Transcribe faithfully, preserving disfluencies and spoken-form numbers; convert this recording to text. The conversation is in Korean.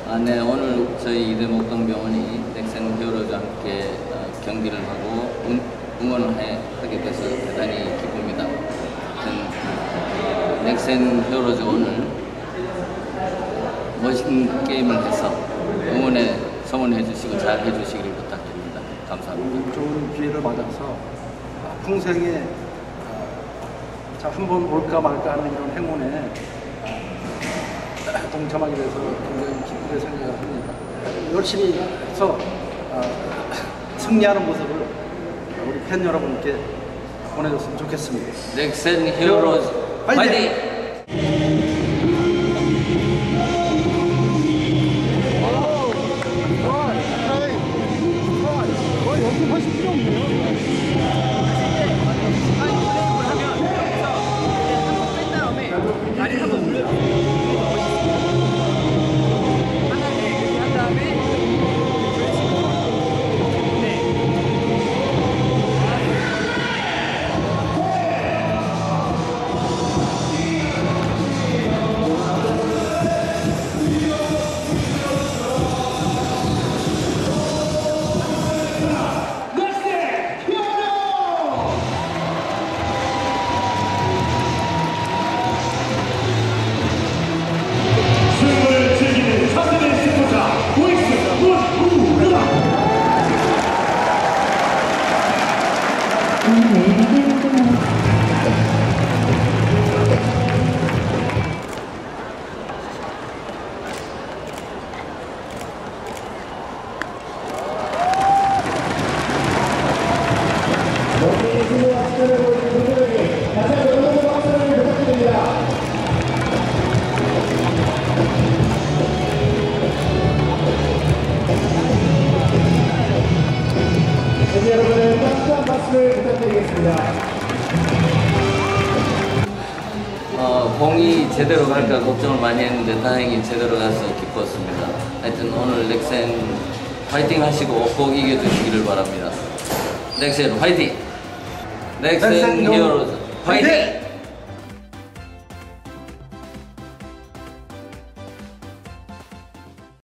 아, 네, 오늘 저희 이대목동병원이 넥센 히어로즈와 함께 어, 경기를 하고 응, 응원을 해, 하게 돼서 대단히 기쁩니다. 하여튼 넥센 히어로즈 오늘 멋진 게임을 해서 응원에 성원해 주시고 잘 해주시기를 부탁드립니다. 감사합니다. 좋은 기회를 받아서 평생에 한번 올까 말까 하는 이런 행운에 동참하게 돼서 굉장히 기쁘게 생각을 합니다. 열심히 해서 승리하는 모습을 우리 팬 여러분께 보내줬으면 좋겠습니다. 넥센 히어로즈 파이팅! 파이팅! 연습하실 필요 없네요. 여러분의 따뜻한 박수를 부탁드리겠습니다. 어, 공이 제대로 갈까 걱정을 많이 했는데 다행히 제대로 가서 기뻤습니다. 하여튼 오늘 넥센 파이팅 하시고 꼭 이겨주시기를 바랍니다. 넥센 파이팅! 넥센 히어로즈 파이팅!